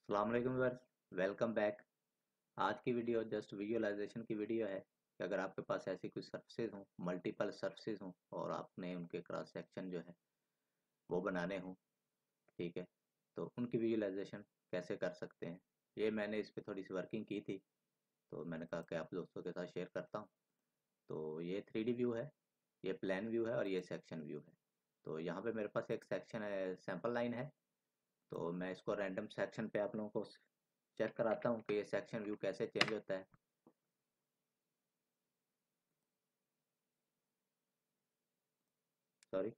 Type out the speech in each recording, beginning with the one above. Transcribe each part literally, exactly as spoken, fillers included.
अस्सलाम वालेकुम viewers, welcome back. आज की वीडियो जस्ट विजुअलाइजेशन की वीडियो है कि अगर आपके पास ऐसी कुछ सर्फेसेज हों, मल्टीपल सर्फेसेज हों और आपने उनके क्रॉस सेक्शन जो है वो बनाने हों, ठीक है, तो उनकी विजुअलाइजेशन कैसे कर सकते हैं। ये मैंने इस पे थोड़ी सी वर्किंग की थी, तो मैंने कहा कि आप दोस्तों के साथ शेयर करता हूँ। तो ये थ्री डी व्यू है, ये प्लान व्यू है और ये सेक्शन व्यू है। तो यहाँ पे मेरे पास एक सेक्शन है, सैंपल लाइन है। तो मैं इसको रैंडम सेक्शन पे आप लोगों को चेक कराता हूँ कि ये सेक्शन व्यू कैसे चेंज होता है। सॉरी,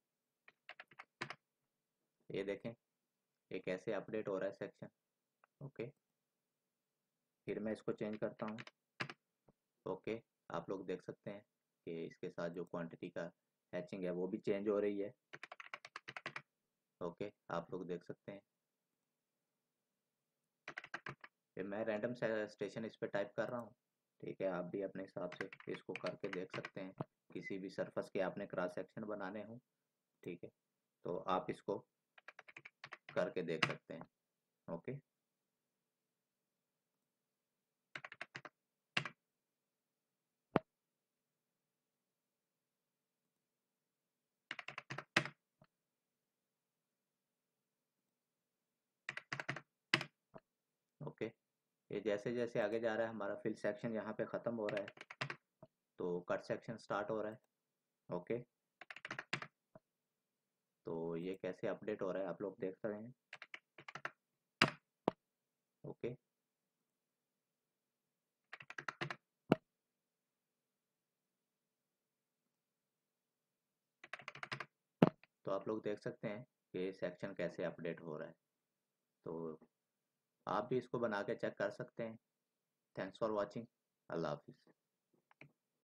ये देखें, ये कैसे अपडेट हो रहा है सेक्शन। ओके, फिर मैं इसको चेंज करता हूँ। ओके, आप लोग देख सकते हैं कि इसके साथ जो क्वांटिटी का हैचिंग है वो भी चेंज हो रही है। ओके, आप लोग देख सकते हैं। फिर मैं रैंडम स्टेशन इस पर टाइप कर रहा हूँ। ठीक है, आप भी अपने हिसाब से इसको करके देख सकते हैं। किसी भी सरफेस के आपने क्रॉस सेक्शन बनाने हो, ठीक है, तो आप इसको करके देख सकते हैं। ओके, ओके, ये जैसे जैसे आगे जा रहा है हमारा फिल सेक्शन यहाँ पे ख़त्म हो रहा है, तो कट सेक्शन स्टार्ट हो रहा है। ओके, तो ये कैसे अपडेट हो रहा है आप लोग देख रहे हैं। ओके, तो आप लोग देख सकते हैं कि सेक्शन कैसे अपडेट हो रहा है। तो आप भी इसको बना के चेक कर सकते हैं। Thanks for watching. अल्लाह हाफिज़।